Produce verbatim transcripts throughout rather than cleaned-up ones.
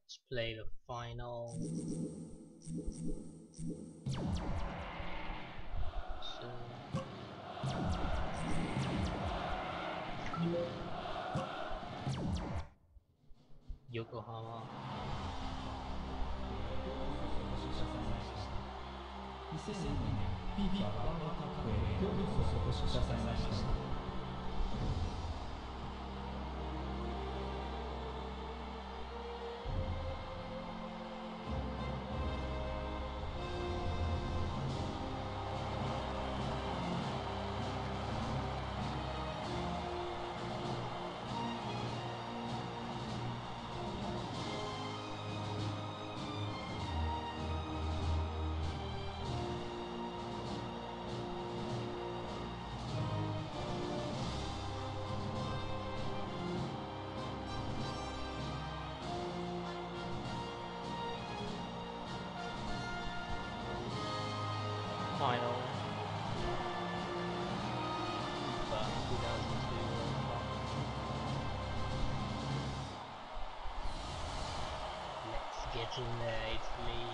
Let's play the final. So, Yokohama. にせんにねん フィファ ワールドカップへようこそお越しくださいました。 Final. FIFA two thousand two World Cup. Let's get in there, Italy.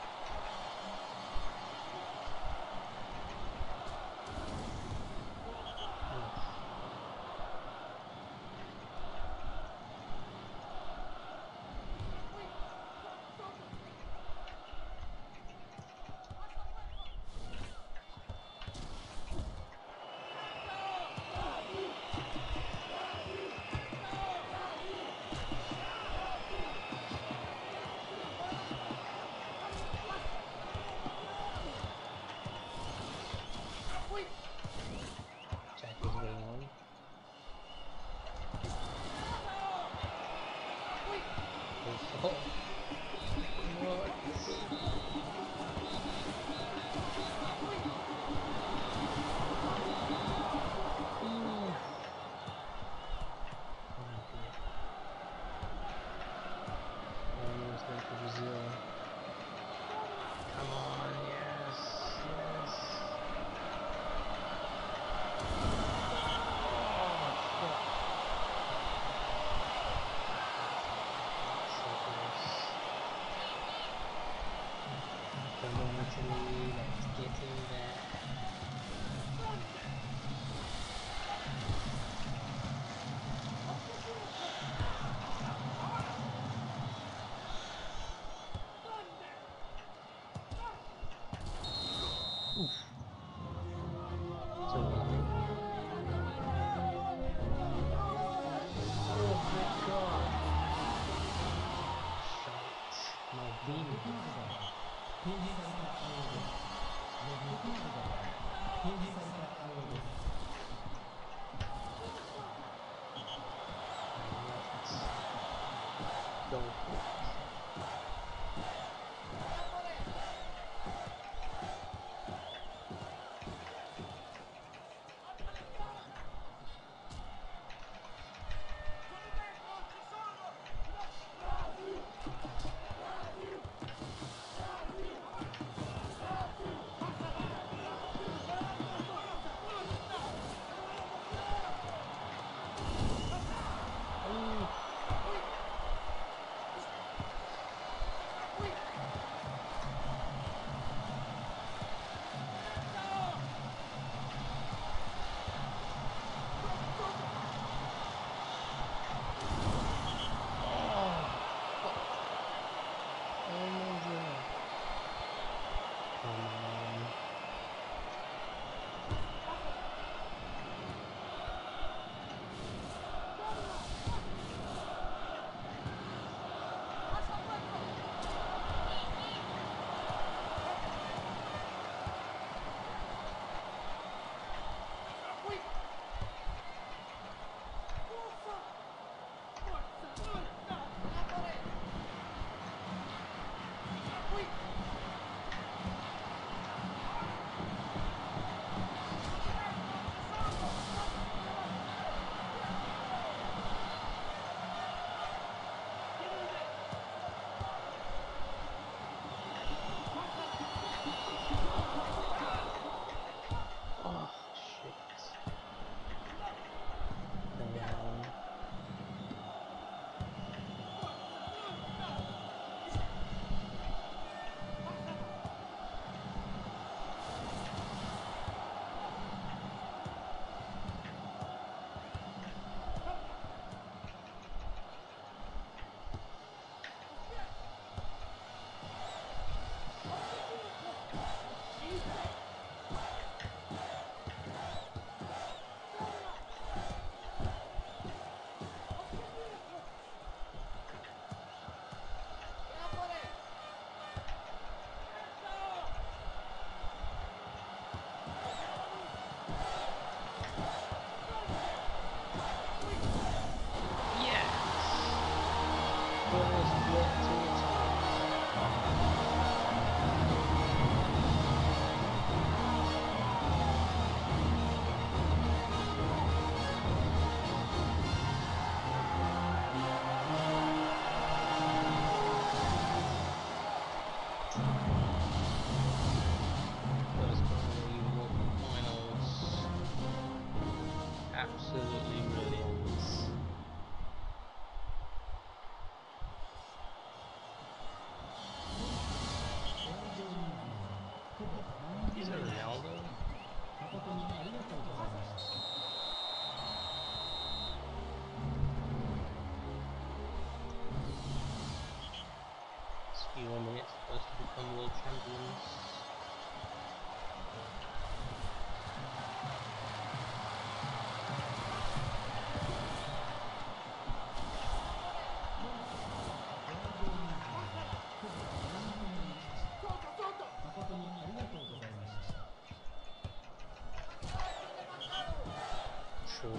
Tackles going on. Oh, what? Almost there for Brazil. Come on, yes, yes. Oh, fuck. So close. Come on, Italy, let's get in there. Oof. So lovely. Oh my god. Shite. Maldini. 展示された青です。展示された青です。 Let's go for it. Absolutely brilliant. Is it Ronaldo? 誠にありがとうございました。 It's a few more minutes for us to become world champions. True.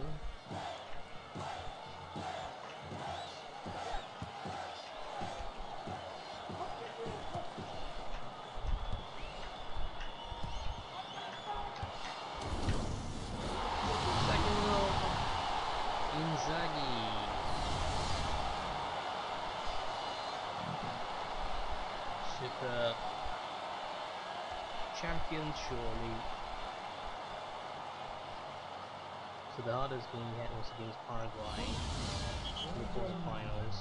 Second goal, Inzaghi. Super champion, surely. So the hardest game yet was against Paraguay in the quarterfinals.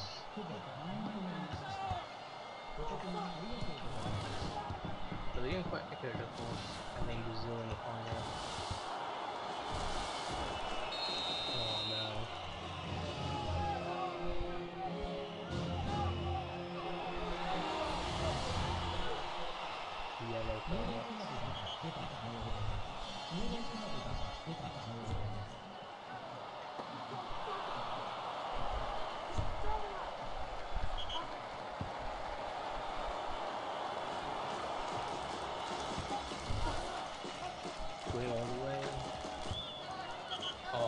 But they're getting quite accurate, of course, and then Brazil in the final. Oh no. Yellow card. Going all the way. Oh.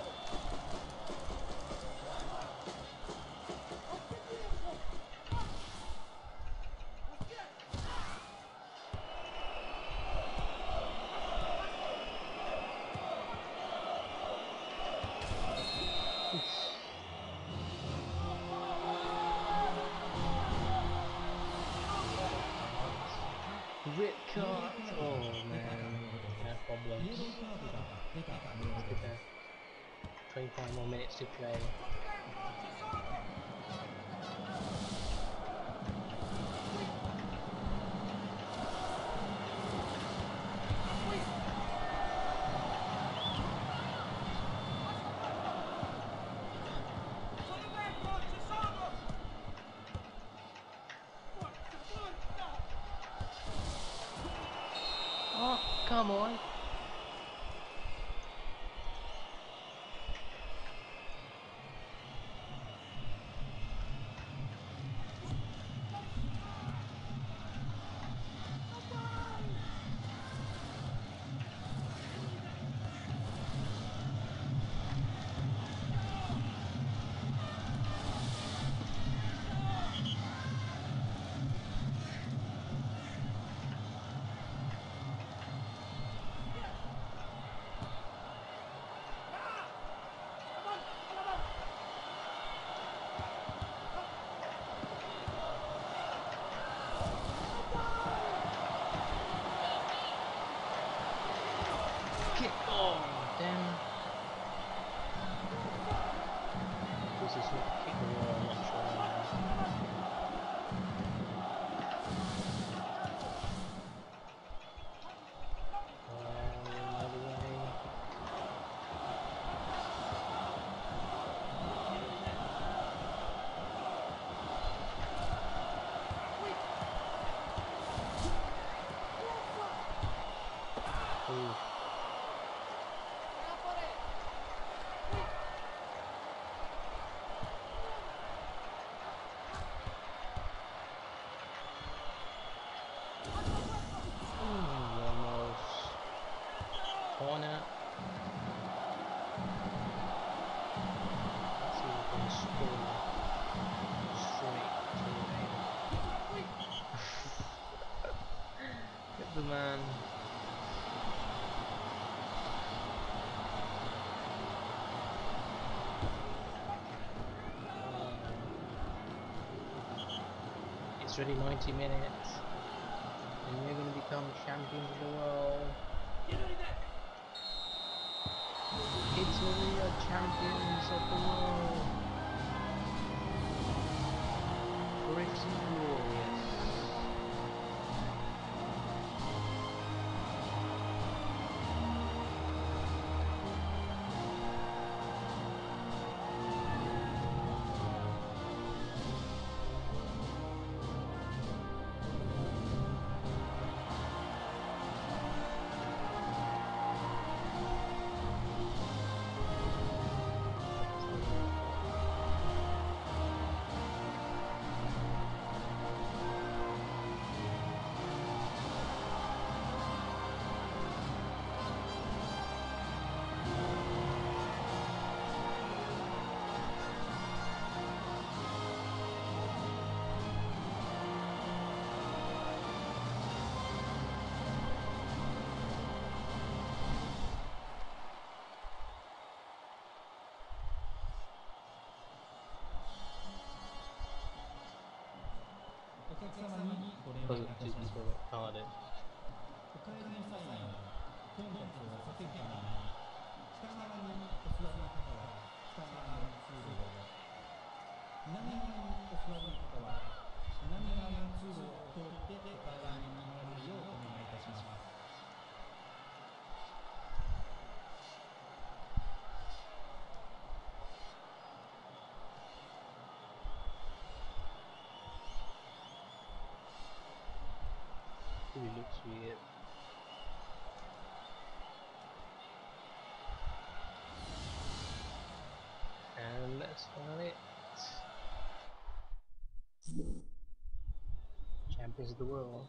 Red card. Oh man. Yeah, problems. Okay. twenty-five more minutes to play. Oh, come on. man. Uh, it's already ninety minutes, and we're going to become champions of the world. Italy are champions of the world. Pretty glorious. Because it just is very retarded. お帰りの際には混雑を避けるために北側にお座りの方は北側の通路を、南側にお座りの方は南側の通路を通ってお帰りになられるようお願いいたします。 It looks weird. And let's start it. Champions of the world.